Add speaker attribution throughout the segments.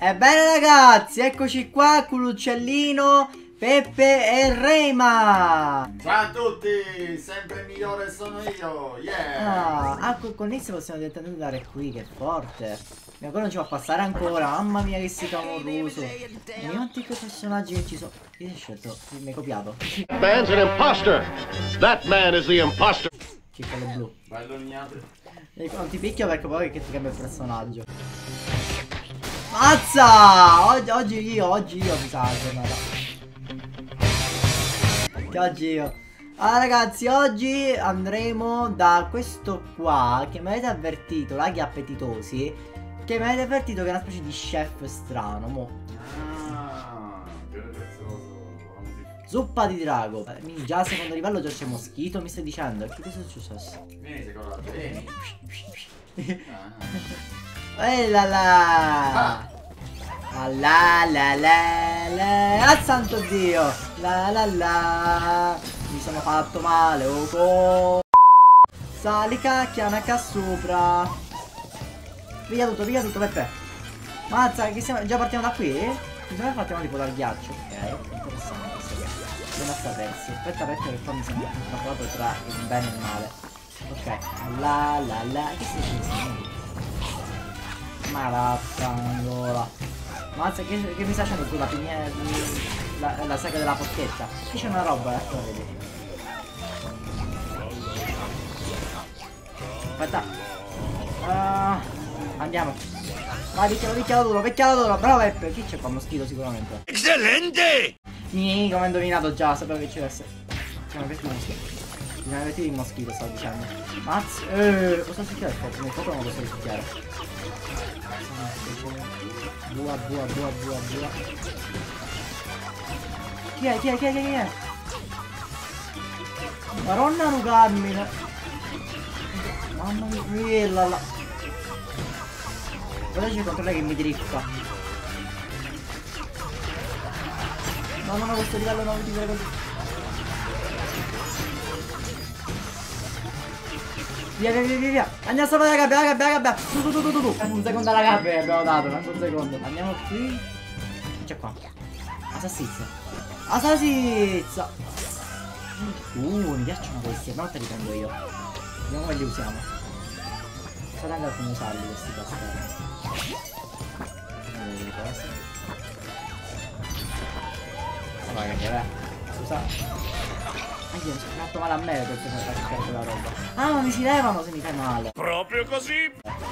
Speaker 1: Ebbene ragazzi, eccoci qua con l'uccellino, Peppe e Rema.
Speaker 2: Ciao a tutti, sempre il migliore sono io, yeah.
Speaker 1: Con Nizio possiamo direttamente andare qui, che forte. Ma ancora non ci va a passare ancora, mamma mia che si clamoroso. E quanti personaggi che ci sono. Io ho scelto, mi hai copiato.
Speaker 3: Man's an imposter. That man is the imposter.
Speaker 1: Che quello blu.
Speaker 2: Bello ignato.
Speaker 1: Non ti picchio perché poi che ti cambia il personaggio. Mazza! Oggi io mi sa la giornata. Che oggi io. Allora ragazzi, oggi andremo da questo qua che mi avete avvertito, laghi appetitosi, che mi avete avvertito che è una specie di chef strano, mo.
Speaker 2: Bene prezioso.
Speaker 1: Zuppa di drago. Già al secondo livello già c'è moschito, mi stai dicendo? Che cosa è successo?
Speaker 2: Vieni secondo te, vieni.
Speaker 1: La la la la la ah santo dio la la la mi sono fatto male sali cacchia qua sopra piglia tutto Peppe. Mazza che siamo già partiamo da qui? Mi sembra che partiamo tipo dal ghiaccio. Ok, interessante questo qui. Bisogna sapersi. Aspetta perché qua mi sembra trovato tra il bene e il male. Ok, la la la che stai dicendo? Ma vaffangola. Mazza che mi stai facendo tu la saga della forchetta? Qui c'è una roba, ecco, vedi. Aspetta. Andiamo. Vai, picchialo duro, bravo Peppe. Chi c'è qua? Moschito sicuramente.
Speaker 3: Eccellente!
Speaker 1: Come ho indovinato già, sapevo che c'era. Bisogna avvertire il moschito, stavo dicendo. Mazza, cosa succede? Nel fuoco non lo posso succhiare. Bua. Chi è? Maronna rugarmi. Mamma mia, la. Guarda c'è il controllore che mi drifta. No, questo livello non mi dire così. Via. Andiamo sopra la gabbia. Tu. Un secondo alla gabbia che abbiamo dato, manco un secondo. Andiamo qui. C'è qua. Assasizza. Mi piacciono questi, ma te li prendo io. Vediamo come li usiamo. State andando a usarli questi cascari. Vai che scusa. Mi sono fatto male a me per cercare quella roba. Ma mi si levano se mi fai male.
Speaker 3: Proprio così.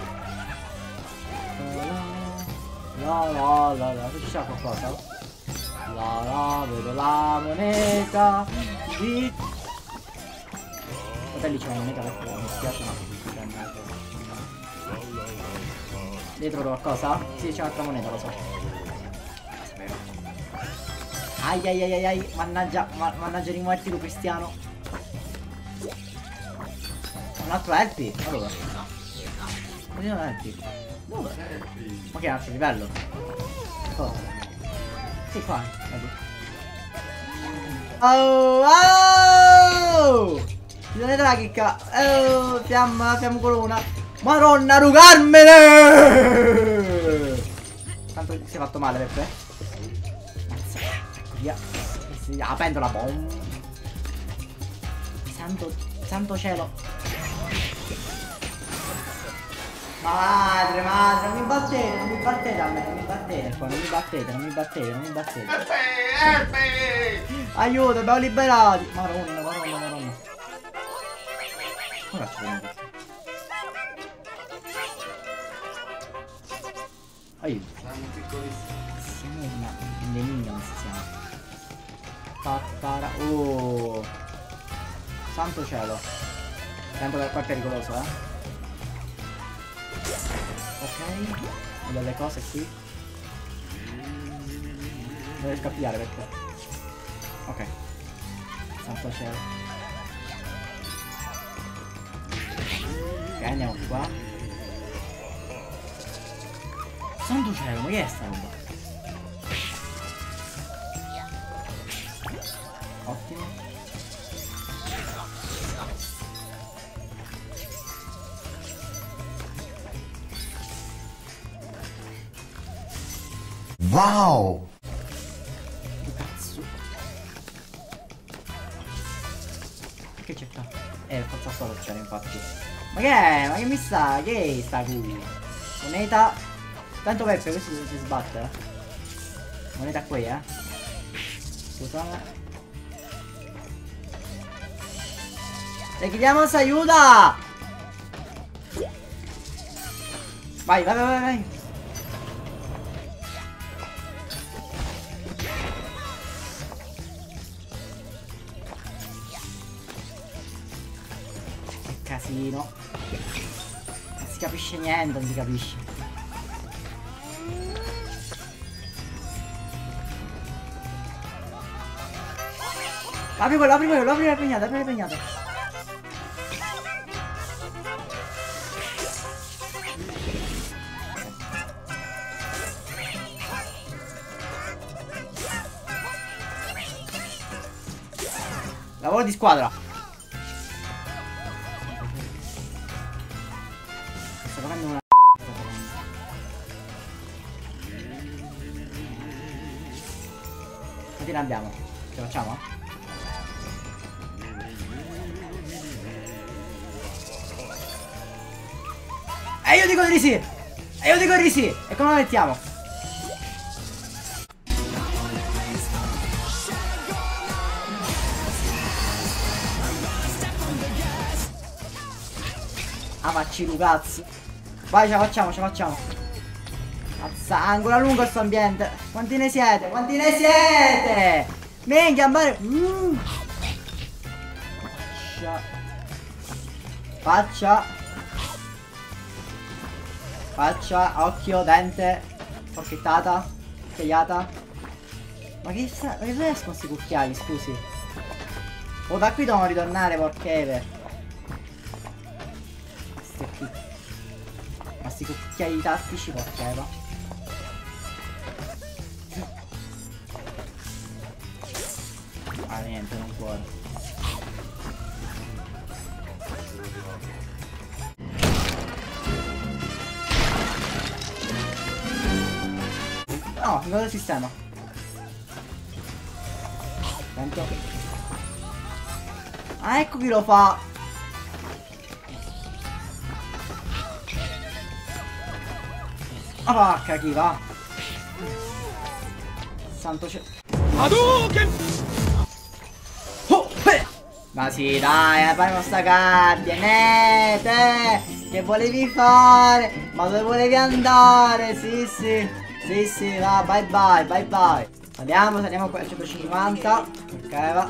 Speaker 1: La. Ci c'è qualcosa? Vedo la moneta. Fratelli c'è una moneta perché mi spiace ma dietro qualcosa? Sì, c'è un'altra moneta, lo so. Ai, mannaggia rimuoverti tu Cristiano. Un altro Helpy? Ma dove? Vediamo Helpy. Dove? Ma che altro livello? Cosa? Sì, qua, vedi. Oh! Vedete la chicca. Fiamma colonna. Madonna rugarmene! Tanto si è fatto male Peppe. Via. La pentola bom. Santo cielo. Madre, non mi battete a me, non mi battete. Aiuto, abbiamo liberati. Maronna. Ora ci vediamo questo. Aiuto.
Speaker 2: Siamo piccolissimi.
Speaker 1: Siamo dei minions siamo. Oh. Santo cielo. Tanto che qua è pericoloso, Ok. Ho delle cose qui. Non riesco a pigliare perché. Ok. Santo cielo. Ok, andiamo qua. Santo cielo, ma che è sta roba? Ottimo.
Speaker 2: Wow!
Speaker 1: Cazzo. Che c'è qua? Forza solo c'era infatti. Ma che è? Ma che mi sta? Che è sta qui? Moneta. Tanto Peppe questo si sbatte. Moneta qui, Scusate. Le chiediamo se aiuta! Vai, vai, vai, vai. Che casino. Non si capisce niente, non si capisce. Apri quello, apri quello, apri la pegnata, apri la pegnata. Lavoro di squadra. Sto facendo una quanti ne abbiamo? Ce la facciamo? E io dico di sì! E io dico di sì! E come la mettiamo? Ah, facci cazzo. Vai, ce la facciamo, ce la facciamo. Mazza, ancora lungo sto ambiente. Quanti ne siete? Quanti ne siete? Minchia, ambare. Faccia. Faccia, occhio, dente. Forchettata. Cucchiaiata. Ma che escono questi cucchiai, scusi? Oh, da qui devono ritornare, porcheve. Ma sti cucchiai tattici porcheva. Ah niente, non cuore. No, non è il sistema. Attento. Ah, ecco chi lo fa. Ah, vacca, chi va? Santo cielo. Oh, ma sì, dai, fai sta gabbia, te, che volevi fare? Ma dove volevi andare? Sì, sì, sì, sì, va, bye bye, bye bye. Saliamo qua a 150. Ok, va.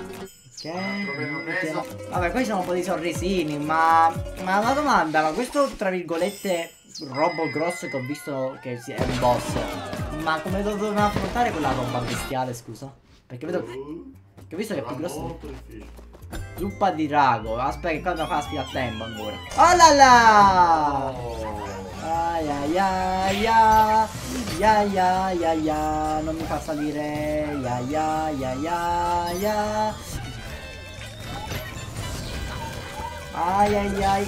Speaker 1: Ok. Vabbè, questi sono un po' di sorrisini, ma una domanda, ma questo, tra virgolette, robot grosso che ho visto che è un boss, ma come lo dovevamo affrontare quella roba bestiale, scusa? Perché vedo che ho visto che è più grosso. Zuppa di drago. Aspetta che qua fa la sfida a tempo ancora. Oh là là! Ai ai ai ai. Ya ya ya ya. Non mi fa salire. Ya ya ya ya ya. Ai ai ai.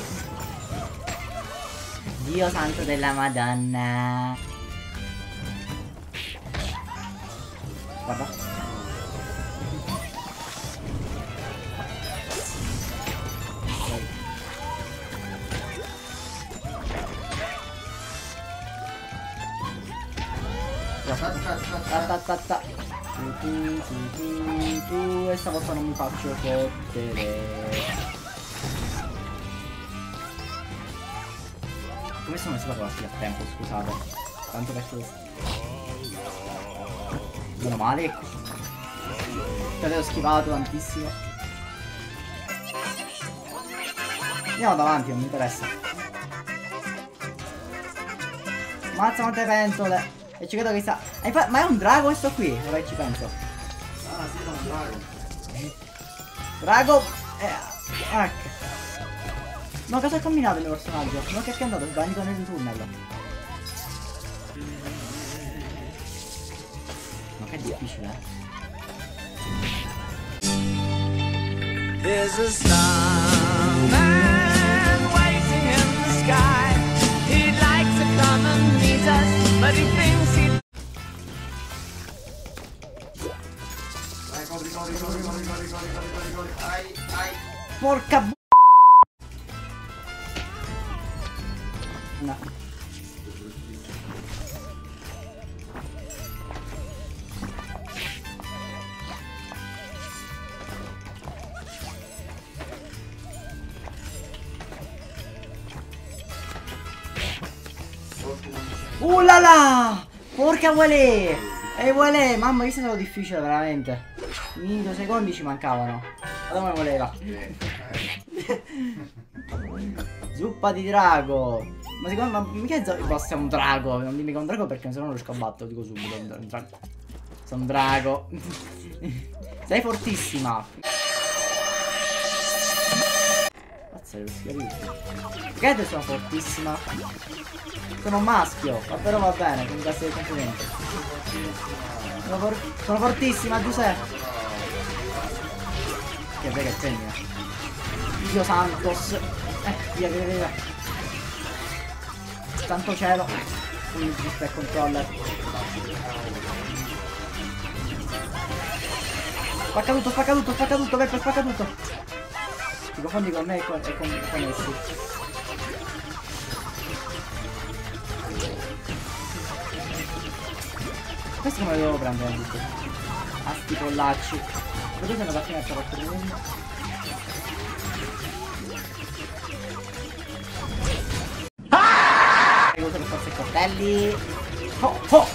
Speaker 1: Dio santo della Madonna. Guarda. Ta. Tu. E stavolta non mi faccio fottere. Come sono messo la sfida a tempo, scusate. Tanto per questo. Meno male che te l'ho schivato tantissimo. Andiamo davanti, non mi interessa. Mazza quante pentole. E ci credo che sta. Ma è un drago questo qui? Ora che ci penso.
Speaker 2: Ah sì, è un drago.
Speaker 1: Drago. Ecco. No, cosa ha combinato il mio personaggio? Non che è andato, è sbagliato nel tunnel. Ma che è difficile,
Speaker 4: There's a starman waiting in the sky. He'd like to come and meet us, but he thinks he...
Speaker 1: porca no. La la! Porca vuole! E vuole! Mamma, questo è stato difficile veramente. 2 secondi ci mancavano. Ma dove voleva? Zuppa di drago. Ma secondo me mica il boss è un drago. Non dimmi che è un drago perché se no non riesco a battere. Dico subito. Un drago. Sono un drago. Sei fortissima. Che sono fortissima. Sono un maschio, ma però va bene, con classe di complimento. Sono fortissima, Giuseppe. Che bella che femmina. Dio Santos. Via, via, via. Santo cielo. Il Giuseppe controller. Spacca tutto, spacca tutto, spacca tutto, Peppe, spacca tutto. Ti confondi con me e con essi. Questo come lo devo prendere tutto. A sti pollacci. Vedete una patinetta 4 minuti. Uso per forza i coltelli. Oh oh!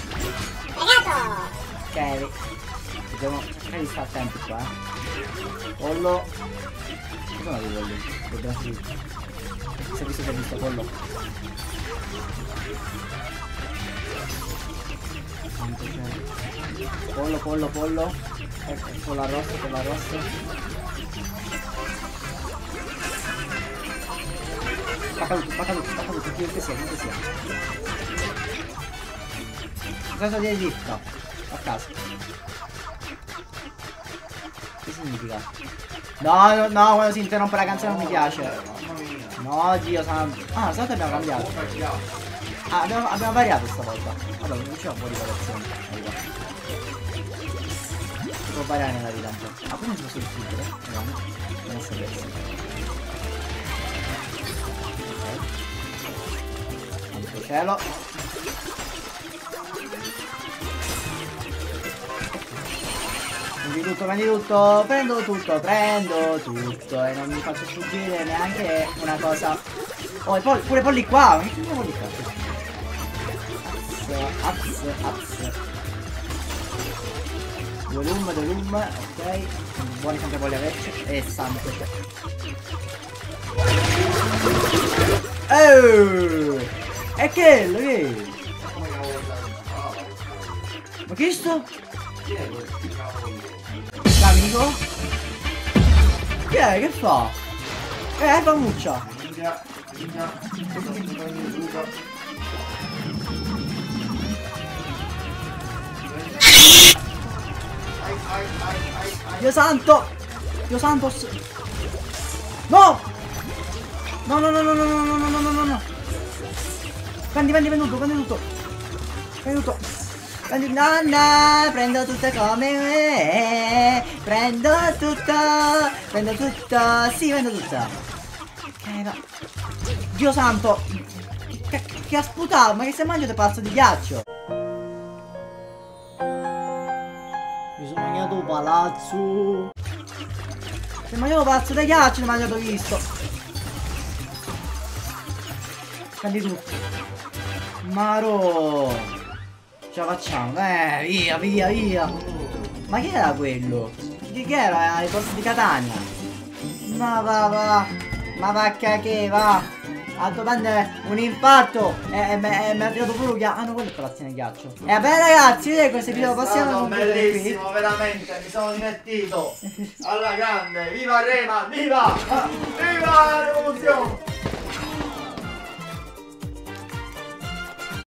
Speaker 1: Ok. Dobbiamo cercare di stare attenti qua. Pollo. Cosa non li voglio? Dobbiamo si è visto pollo. Pollo, pollo, pollo. Con l'arrosto, con l'arrosto. Spacca tutto, chiunque sia, chiunque sia. Cosa di Egitto? A caso. Che significa? No, no, quando si interrompe la canzone non mi piace. No, Dio santo. Ah, stavolta abbiamo cambiato. Ah, abbiamo variato stavolta. Vabbè, non c'è un po' di variazione. Si può variare nella vita un po'. Ah, poi non si posso distruggere. Vediamo. Non è sapersi. Ok. Tanto cielo. Prendi tutto, prendo tutto e non mi faccio sfuggire neanche una cosa. Oh, e poi pure polli qua, ma che polli qua? Az. Volume, ok. Buoni sempre polli averci. E santo c'è. Oh! E che è? Che? Ma che è sto? Amico? Che è? Che fa? Famuccia! Dio santo! Dio santos! No! No, no, no, no, no, no, no, no, no, no, no! Prendi tutto! Nonna, prendo tutto come me. Prendo tutto, sì, prendo tutto. Va. Dio santo. Che ha sputato, ma che se mangiate pazzo di ghiaccio? Mi sono mangiato un palazzo. Si è mangiato pazzo di ghiaccio, mi ha mangiato visto. Prendi tutto. Maro. Ce la facciamo, via. Ma che era quello? Che era? Il posto di Catania? Ma va. Ma va che va. A domande un infarto. Mi ha tirato pure ah no, quello è palazzino di ghiaccio. E vabbè ragazzi, questo video possiamo
Speaker 2: bellissimo, veramente, mi sono divertito. Alla grande, viva Rema, viva la rivoluzione.